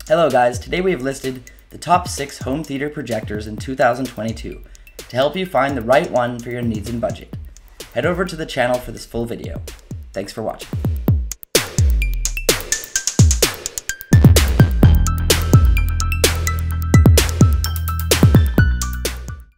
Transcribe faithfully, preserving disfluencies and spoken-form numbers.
Hello guys, today we have listed the top six home theater projectors in two thousand twenty-two to help you find the right one for your needs and budget. Head over to the channel for this full video. Thanks for watching.